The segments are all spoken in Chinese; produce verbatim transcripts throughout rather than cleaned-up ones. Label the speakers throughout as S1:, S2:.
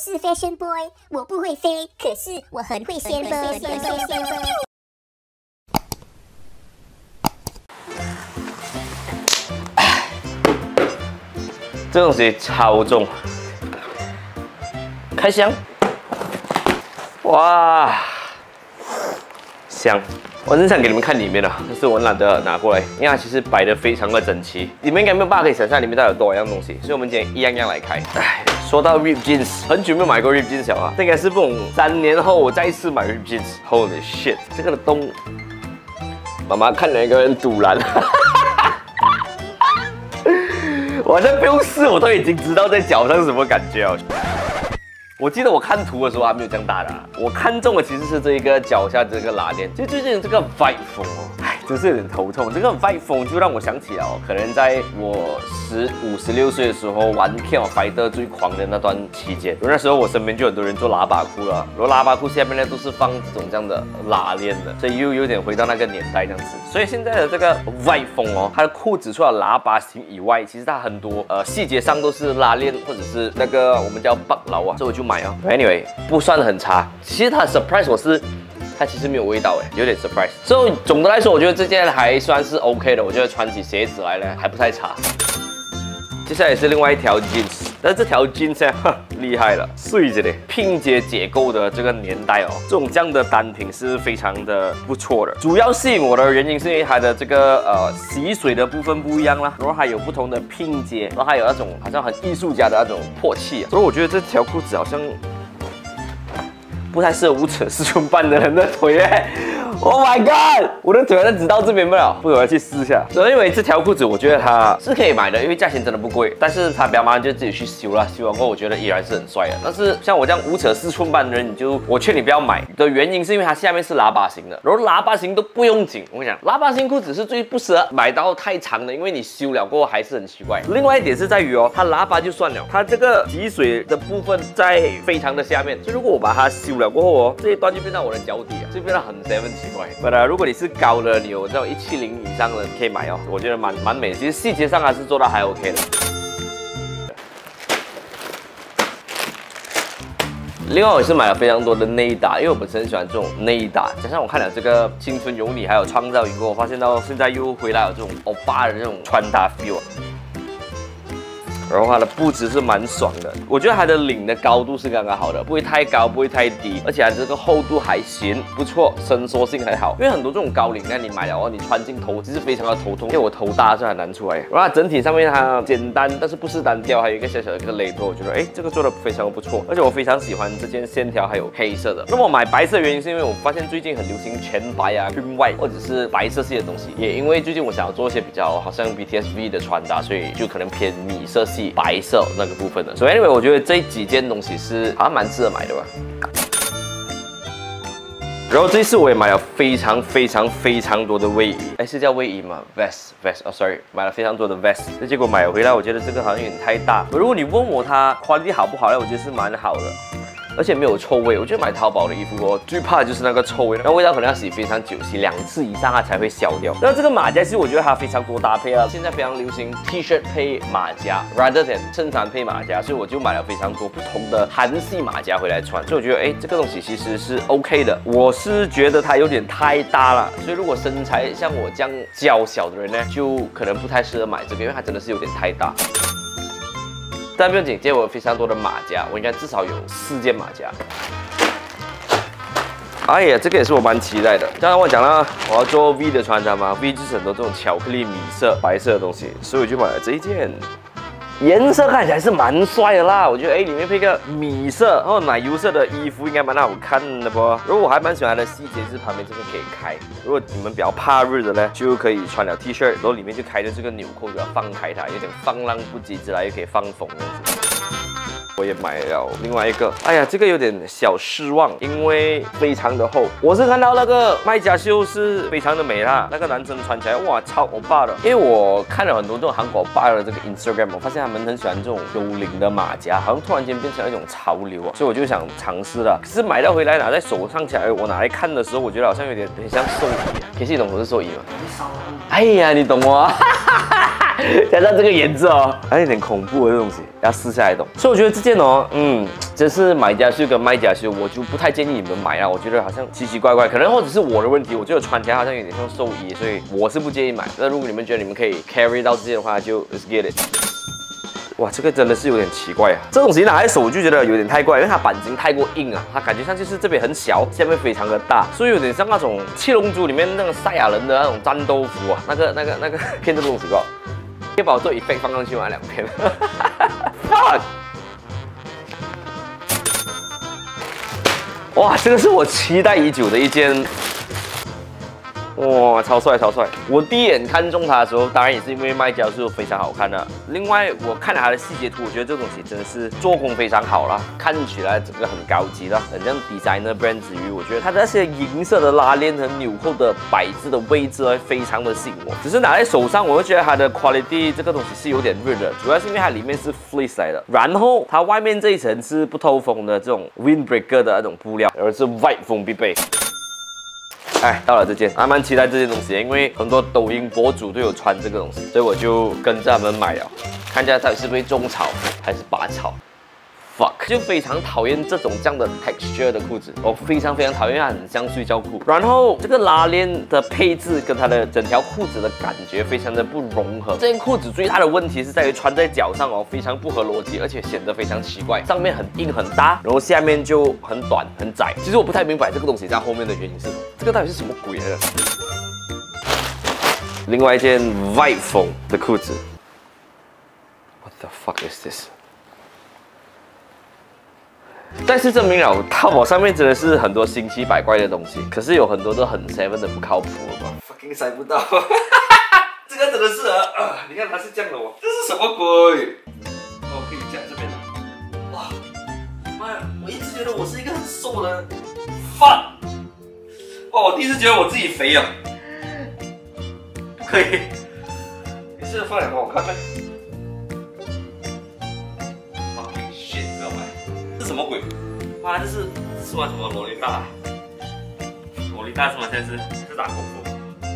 S1: 是 Fashion Boy， 我不会飞，可是我很会先飞。
S2: 这东西超重，开箱，哇，香！我真想给你们看里面的，但是我懒得拿过来，因为它其实摆的非常的整齐，你们应该没有办法可以想象里面到底有多少样东西，所以我们今天一样样来开。唉，说到 Rip Jeans， 很久没有买过 Rip Jeans 了啊，这应该是不懂三年后我再一次买 Rip Jeans。Holy shit， 这个的洞，妈妈看了一个人堵拦。我好像不用试，我都已经知道在脚上是什么感觉了。我记得我看图的时候还没有这样大的、啊，我看中的其实是这一个脚下这个拉链，就最近这个 Vibe 风哦，唉，真是有点头痛。这个 Vibe 风就让我想起了、哦，可能在我十五、十六岁的时候玩 King of Fighter 最狂的那段期间，那时候我身边就很多人做喇叭裤了，然后喇叭裤下面呢都是放这种这样的拉链的，所以又有点回到那个年代这样子。所以现在的这个 Vibe 风哦，它的裤子除了喇叭型以外，其实它很多呃细节上都是拉链或者是那个我们叫 bug 牢啊，所以我就买哦。Anyway， 不算很差。其实它的 surprise 我是，它其实没有味道哎，有点 surprise。所以总的来说，我觉得这件还算是 OK 的。我觉得穿起鞋子来呢还不太差。接下来是另外一条 jeans， 但是这条 jeans 呢，厉害了，碎着的拼接结构的这个年代哦，这种这样的单品是非常的不错的。主要吸引我的原因是因为它的这个呃洗水的部分不一样啦，然后还有不同的拼接，然后还有那种好像很艺术家的那种破气、啊，所以我觉得这条裤子好像不太适合无尺四寸半的人的腿哎。Oh my god！ 我的腿好像直到这边不了，不如我要去试一下。所以因为这条裤子，我觉得它是可以买的，因为价钱真的不贵。但是它比较麻烦，就自己去修啦。修完过后，我觉得依然是很帅的。但是像我这样无尺四寸半的人，你就我劝你不要买的原因是因为它下面是喇叭型的，然后喇叭型都不用紧。我跟你讲，喇叭型裤子是最不适合买到太长的，因为你修了过后还是很奇怪。另外一点是在于哦，它喇叭就算了，它这个挤水的部分在非常的下面，所以如果我把它修了过后哦，这一端就变到我的脚底啊，就变得很 seven 奇怪。But、uh, 如果你是高的，你有这种一七零以上的，可以买哦，我觉得蛮蛮美。其实细节上还是做到还 OK 的。另外，我也是买了非常多的内搭，因为我本身很喜欢这种内搭，加上我看了这个《青春有你》还有《创造营》过后，我发现到现在又回来有这种欧巴的这种穿搭 feel 啊。然后它的布置是蛮爽的，我觉得它的领的高度是刚刚好的，不会太高，不会太低，而且它这个厚度还行，不错，伸缩性还好。因为很多这种高领呢，你买了哦，你穿进头其实非常的头痛，因为我头大是很难出来。然后它整体上面它简单，但是不是单调，还有一个小小的一个勒头，我觉得哎，这个做的非常的不错，而且我非常喜欢这件线条还有黑色的。那么我买白色的原因是因为我发现最近很流行全白啊、cream white 或者是白色系的东西，也因为最近我想要做一些比较好像 B T S V 的穿搭，所以就可能偏米色系。白色那个部分的，所以 anyway， 我觉得这几件东西是好像蛮适合买的吧。然后这一次我也买了非常非常非常多的卫衣，哎，是叫卫衣吗 ？vest vest， 哦 ，sorry， 买了非常多的 vest， 那结果买回来，我觉得这个好像有点太大。如果你问我它 quality 好不好呢，我觉得是蛮好的。而且没有臭味，我觉得买淘宝的衣服我最怕的就是那个臭味，那味道可能要洗非常久，洗两次以上它才会消掉。那这个马甲其实我觉得它非常多搭配啊，现在非常流行 T 恤配马甲 ，rather than 衬衫配马甲，所以我就买了非常多不同的韩系马甲回来穿。所以我觉得，哎，这个东西其实是 OK 的。我是觉得它有点太大了，所以如果身材像我这样娇小的人呢，就可能不太适合买这个，因为它真的是有点太大。但不用紧，今天我有非常多的马甲，我应该至少有四件马甲。哎呀，这个也是我蛮期待的。刚刚我讲了，我要做 V 的穿搭嘛 ，V 就是很多这种巧克力米色、白色的东西，所以我就买了这一件。颜色看起来是蛮帅的啦，我觉得哎，里面配个米色，然后奶油色的衣服应该蛮好看的不？然后我还蛮喜欢它的细节，是旁边这个可以开。如果你们比较怕热的呢，就可以穿了 T 恤，然后里面就开着这个纽扣，就要放开它，有点放浪不羁之来，又可以放风这样子。我也买了另外一个，哎呀，这个有点小失望，因为非常的厚。我是看到那个卖家秀是非常的美啦，那个男生穿起来哇超欧巴的。因为我看了很多这种韩国欧巴的这个 Instagram， 我发现他们很喜欢这种有领的马甲，好像突然间变成一种潮流啊，所以我就想尝试了。可是买到回来拿在手上起来，我拿来看的时候，我觉得好像有点很像寿衣。可是你懂我是寿衣吗？哎呀，你懂我。 加上这个颜色哦，还有点恐怖的这东西，要试下来懂。所以我觉得这件哦，嗯，真是买家秀跟卖家秀，我就不太建议你们买啊。我觉得好像奇奇怪怪，可能或者是我的问题，我觉得穿起来好像有点像寿衣，所以我是不建议买。那如果你们觉得你们可以 carry 到这些的话，就 let's get it。哇，这个真的是有点奇怪啊！这东西拿在手我就觉得有点太怪，因为它版型太过硬啊，它感觉上就是这边很小，下面非常的大，所以有点像那种七龙珠里面那个赛亚人的那种战斗服啊，那个那个那个骗这个东西吧，可以把我做 effect 放上去吗？两片 ，fuck！ 哇，这个是我期待已久的一件。哇，超帅超帅！我第一眼看中它的时候，当然也是因为卖家是非常好看的。另外，我看了它的细节图，我觉得这东西真的是做工非常好啦，看起来整个很高级的，很像 designer brand 之余，我觉得它的那些银色的拉链和纽扣的摆置的位置会非常的吸引我。只是拿在手上，我会觉得它的 quality 这个东西是有点热的，主要是因为它里面是 fleece 来的，然后它外面这一层是不透风的这种 windbreaker 的那种布料，而是 white 风必备。哎，到了这件，还蛮期待这件东西，因为很多抖音博主都有穿这个东西，所以我就跟着他们买了，看一下到底是不是种草还是拔草。fuck， 就非常讨厌这种这样的 texture 的裤子，我非常非常讨厌它，很像睡觉裤。然后这个拉链的配置跟它的整条裤子的感觉非常的不融合。这件裤子最大的问题是在于穿在脚上哦，非常不合逻辑，而且显得非常奇怪。上面很硬很大，然后下面就很短很窄。其实我不太明白这个东西在后面的原因是什么，这个到底是什么鬼来的？另外一件 white 风的裤子 ，What the fuck is this？再次证明了淘宝上面真的是很多新奇百怪的东西，可是有很多都很 seven 的不靠谱了嘛 ，fucking 塞不到，这个真的是啊，呃，你看它是这样的哦，这是什么鬼？哦，可以这样这边的，哇，妈呀，我一直觉得我是一个很瘦的 ，fuck， 哇，我第一次觉得我自己肥啊，不可以，你是放两个我看看。什么鬼？哇，这是吃完什么萝莉大？萝莉大是吗？现在是是打功夫。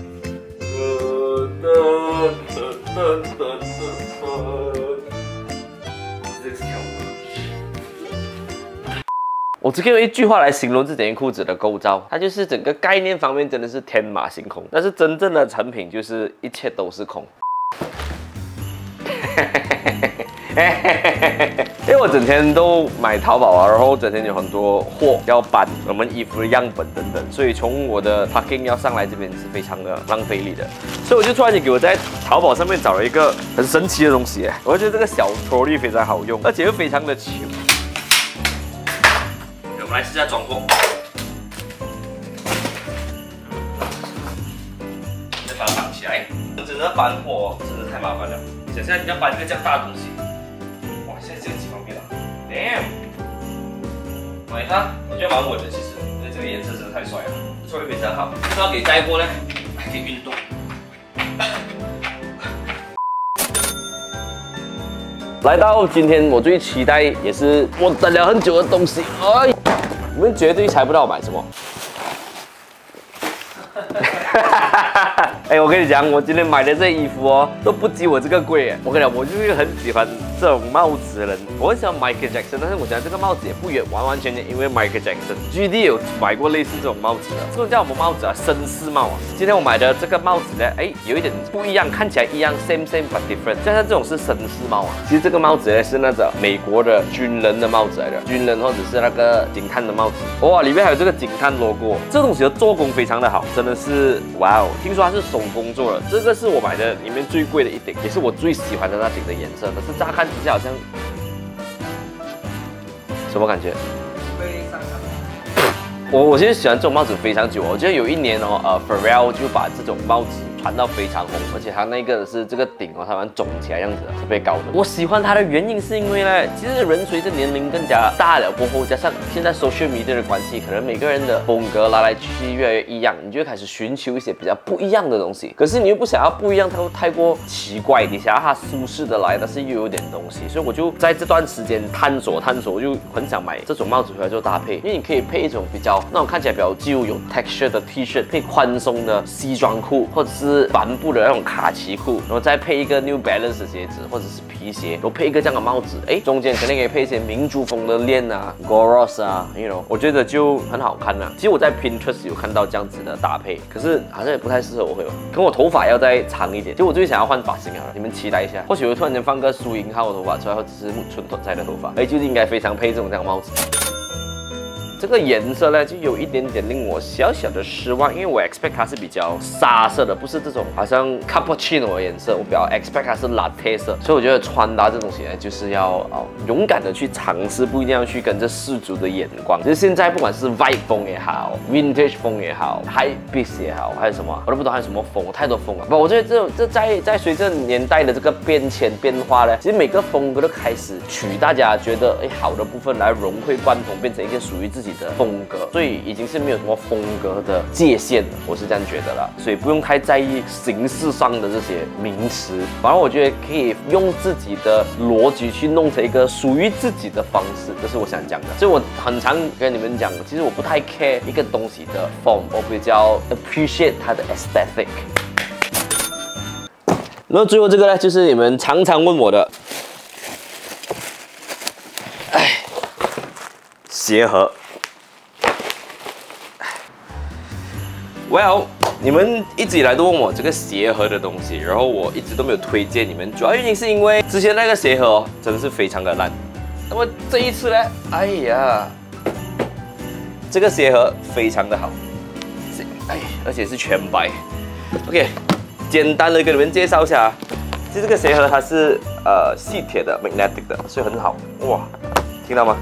S2: 噔噔噔噔噔噔，这个是跳舞。我只可以用一句话来形容这件裤子的构造，它就是整个概念方面真的是天马行空，但是真正的成品就是一切都是空。因为我整天都买淘宝啊，然后整天有很多货要搬，我们衣服的样本等等，所以从我的 packing 要上来这边是非常的浪费力的，所以我就突然间给我在淘宝上面找了一个很神奇的东西，我觉得这个小托力非常好用，而且又非常的轻。我们来试下装货，再把它绑起来，真的搬货真的太麻烦了，想象你要搬一个这样大的东西。现在这个几方便了 ，damn！ 买它，我觉得蛮稳的，其实，因为这个颜色真的太帅了，做的非常好。不知道给带过呢，还可以运动。来到今天我最期待也是我等了很久的东西，哎，你们绝对猜不到我买什么。哎，我跟你讲，我今天买的这衣服哦，都不及我这个贵哎。我跟你讲，我就是一个很喜欢这种帽子的人。我很喜欢 Michael Jackson， 但是我想这个帽子也不远，完完全全因为 Michael Jackson。G D 有买过类似这种帽子的，这种叫什么帽子啊？绅士帽啊。今天我买的这个帽子呢，哎，有一点不一样，看起来一样 ，same same but different。加上这种是绅士帽啊。其实这个帽子呢是那种美国的军人的帽子来的，军人或者是那个警探的帽子。哇，里面还有这个警探 logo， 这东西的做工非常的好，真的是哇哦！听说它是手工做的，这个是我买的里面最贵的一顶，也是我最喜欢的那顶的颜色。可是乍看之下好像什么感觉？会上场。我我其实喜欢这种帽子非常久，我觉得有一年哦，呃 ，Pharrell 就把这种帽子传到非常红，而且它那个是这个顶哦，它蛮肿起来样子的，特别高的。我喜欢它的原因是因为呢，其实人随着年龄更加大了过后，加上现在 social media 的关系，可能每个人的风格来来去去越来越一样，你就会开始寻求一些比较不一样的东西。可是你又不想要不一样，它又太过奇怪，你想要它舒适的来，但是又有点东西，所以我就在这段时间探索探索，我就很想买这种帽子回来做搭配，因为你可以配一种比较那种看起来比较旧有 texture 的 T 恤，配宽松的西装裤，或者是是帆布的那种卡其裤，然后再配一个 New Balance 的鞋子或者是皮鞋，然后配一个这样的帽子，哎，中间肯定可以配一些民族风的链啊 ，Goros 啊 ，you know， 我觉得就很好看啊。其实我在 Pinterest 有看到这样子的搭配，可是好像也不太适合我会有，跟我头发要再长一点。其实我最想要换发型啊，你们期待一下，或许我突然间放个苏银浩的头发出来，或者是木村拓哉的头发，哎，就应该非常配这种这样的帽子。这个颜色呢，就有一点点令我小小的失望，因为我 expect 它是比较沙色的，不是这种好像 cappuccino 的颜色，我比较 expect 它是 latte 色，所以我觉得穿搭这东西呢，就是要哦勇敢的去尝试，不一定要去跟着世俗的眼光。其实现在不管是 vibe 风也好 ，vintage 风也好 ，high beast 也好，还有什么，我都不懂还有什么风，太多风了。不，我觉得这这在在随着年代的这个变迁变化呢，其实每个风格都开始取大家觉得哎好的部分来融会贯通，变成一个属于自己的风格，所以已经是没有什么风格的界限了，我是这样觉得啦，所以不用太在意形式上的这些名词，反而我觉得可以用自己的逻辑去弄成一个属于自己的方式，这是我想讲的。所以我很常跟你们讲，其实我不太 care 一个东西的 form， 我比较 appreciate 它的 aesthetic。然后最后这个呢，就是你们常常问我的，哎，鞋盒。Well， 你们一直以来都问我这个鞋盒的东西，然后我一直都没有推荐你们，主要原因是因为之前那个鞋盒哦，真的是非常的烂。那么这一次呢，哎呀，这个鞋盒非常的好，哎，而且是全白。OK， 简单的跟你们介绍一下，其实这个鞋盒它是呃细铁的 magnetic 的，所以很好。哇，听到吗？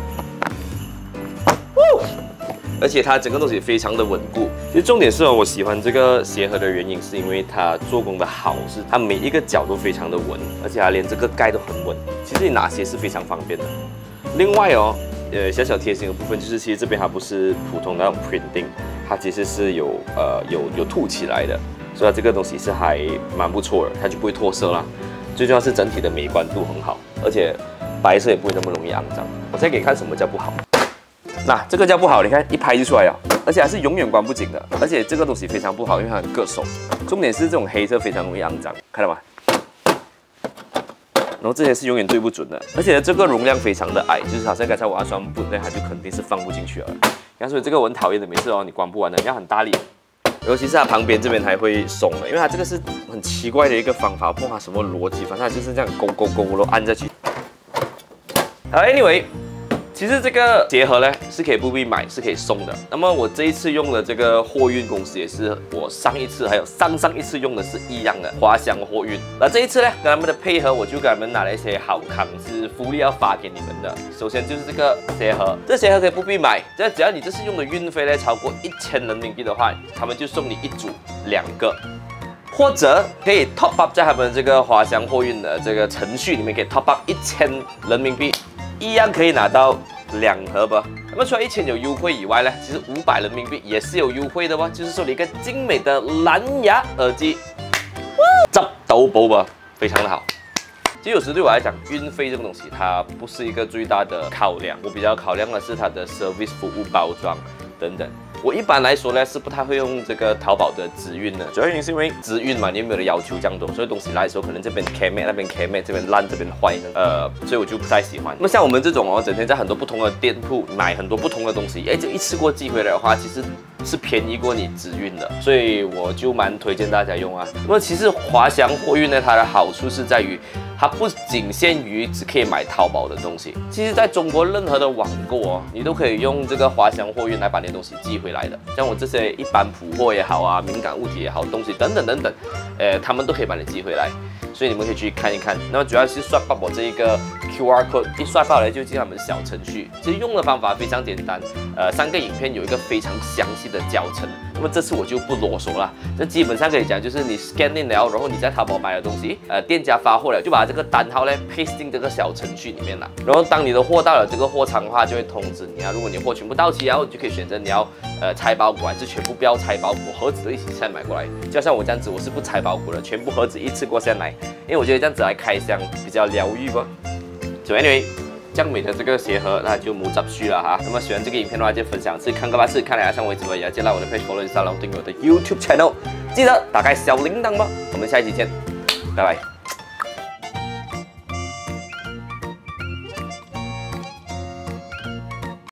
S2: 而且它整个东西非常的稳固。其实重点是哦，我喜欢这个鞋盒的原因是因为它做工的好，是它每一个角都非常的稳，而且它连这个盖都很稳。其实你拿鞋是非常方便的。另外哦，呃，小小贴心的部分就是，其实这边它不是普通的那种 printing， 它其实是有呃有有凸起来的，所以它这个东西是还蛮不错的，它就不会脱色啦。最重要是整体的美观度很好，而且白色也不会那么容易肮脏。我现在给你看什么叫不好。那这个叫不好，你看一拍就出来了，而且还是永远关不紧的，而且这个东西非常不好，因为它很硌手。重点是这种黑色非常容易肮脏，看到吗？然后这些是永远对不准的，而且这个容量非常的矮，就是好像刚才我要双布，那它就肯定是放不进去了。所以这个我很讨厌的，每次哦你关不完的，你要很大力，尤其是它旁边这边还会松的，因为它这个是很奇怪的一个方法，不知道它什么逻辑，反正它就是这样勾勾勾，然后按下去。好 ，anyway。其实这个鞋盒呢是可以不必买，是可以送的。那么我这一次用的这个货运公司也是我上一次还有上上一次用的是一样的，华翔货运。那这一次呢，跟他们的配合，我就给他们拿了一些好康，是福利要发给你们的。首先就是这个鞋盒，这鞋盒可以不必买，这只要你这次用的运费呢超过一千人民币的话，他们就送你一组两个。或者可以 top up 在他们这个华翔货运的这个程序里面，可以 top up 一千人民币。一样可以拿到两盒吧。那么除了一千有优惠以外呢，其实五百人民币也是有优惠的吧，就是说你一个精美的蓝牙耳机，執到寶吧，非常的好。其实有时对我来讲，运费这个东西它不是一个最大的考量，我比较考量的是它的 service 服务包装等等。我一般来说呢是不太会用这个淘宝的直运的，主要原因是因为直运嘛，你有没有的要求这样多，所以东西来的时候可能这边 K 妹那边 K 妹这边烂这边坏，呃，所以我就不太喜欢。那么像我们这种哦，整天在很多不同的店铺买很多不同的东西，哎，就一次过寄回来的话，其实是便宜过你直运的，所以我就蛮推荐大家用啊。那么其实华翔货运呢，它的好处是在于，它不仅限于只可以买淘宝的东西，其实在中国任何的网购哦，你都可以用这个华翔货运来把你的东西寄回来的。像我这些一般普货也好啊，敏感物体也好，东西等等等等，呃，他们都可以把你寄回来。所以你们可以去看一看。那么主要是刷爆我这一个 Q R code， 一刷爆来就进他们的小程序。其实用的方法非常简单，呃，三个影片有一个非常详细的教程。那么这次我就不啰嗦了，这基本上可以讲就是你 scan in 了，然后你在淘宝买的东西，呃，店家发货了，就把这个单号呢 paste 进这个小程序里面了。然后当你的货到了这个货仓的话，就会通知你啊。如果你货全部到齐，然后你就可以选择你要呃拆包裹还是全部不要拆包裹，盒子都一起先买过来。就像我这样子，我是不拆包裹的，全部盒子一次过先来，因为我觉得这样子来开箱比较疗愈吧。So anyway， 这样美的这个鞋盒，那就冇执輸了哈。那么喜欢这个影片的话，就分享次看个八次，看来上为止吧，也记得我的 page follow 一下，然后订阅我的 YouTube channel，记得打开小铃铛吧。我们下一期见，拜拜。